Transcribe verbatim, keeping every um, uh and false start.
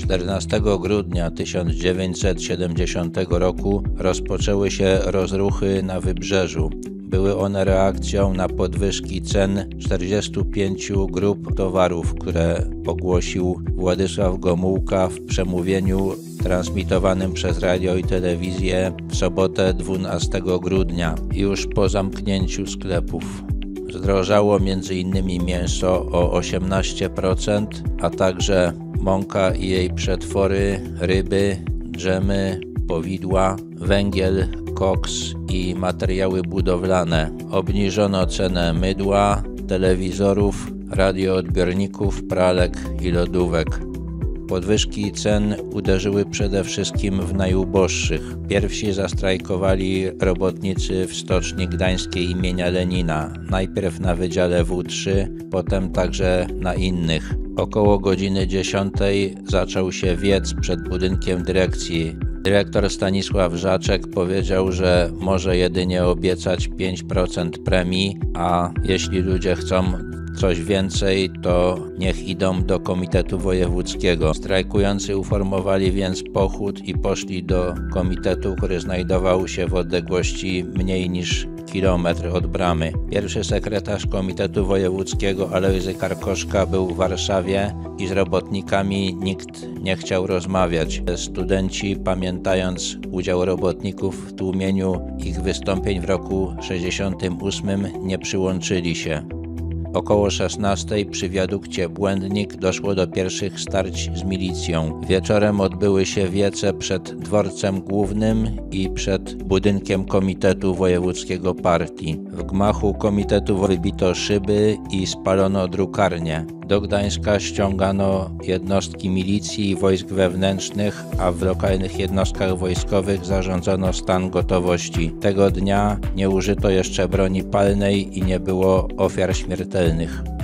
czternastego grudnia tysiąc dziewięćset siedemdziesiątego roku rozpoczęły się rozruchy na Wybrzeżu. Były one reakcją na podwyżki cen czterdziestu pięciu grup towarów, które ogłosił Władysław Gomułka w przemówieniu transmitowanym przez radio i telewizję w sobotę dwunastego grudnia, już po zamknięciu sklepów. Zdrożało między innymi mięso o osiemnaście procent, a także mąka i jej przetwory, ryby, dżemy, powidła, węgiel, koks i materiały budowlane. Obniżono cenę mydła, telewizorów, radioodbiorników, pralek i lodówek. Podwyżki cen uderzyły przede wszystkim w najuboższych. Pierwsi zastrajkowali robotnicy w Stoczni Gdańskiej imienia Lenina, najpierw na Wydziale W trzy, potem także na innych. Około godziny dziesiątej zaczął się wiec przed budynkiem dyrekcji. Dyrektor Stanisław Żaczek powiedział, że może jedynie obiecać pięć procent premii, a jeśli ludzie chcą coś więcej, to niech idą do Komitetu Wojewódzkiego. Strajkujący uformowali więc pochód i poszli do komitetu, który znajdował się w odległości mniej niż kilometr od bramy. Pierwszy sekretarz Komitetu Wojewódzkiego Alojzy Karkoszka był w Warszawie i z robotnikami nikt nie chciał rozmawiać. Studenci, pamiętając udział robotników w tłumieniu ich wystąpień w roku sześćdziesiątym ósmym, nie przyłączyli się. Około szesnastej przy wiadukcie Błędnik doszło do pierwszych starć z milicją. Wieczorem odbyły się wiece przed dworcem głównym i przed budynkiem Komitetu Wojewódzkiego Partii. W gmachu komitetu wybito szyby i spalono drukarnię. Do Gdańska ściągano jednostki milicji i wojsk wewnętrznych, a w lokalnych jednostkach wojskowych zarządzono stan gotowości. Tego dnia nie użyto jeszcze broni palnej i nie było ofiar śmiertelnych.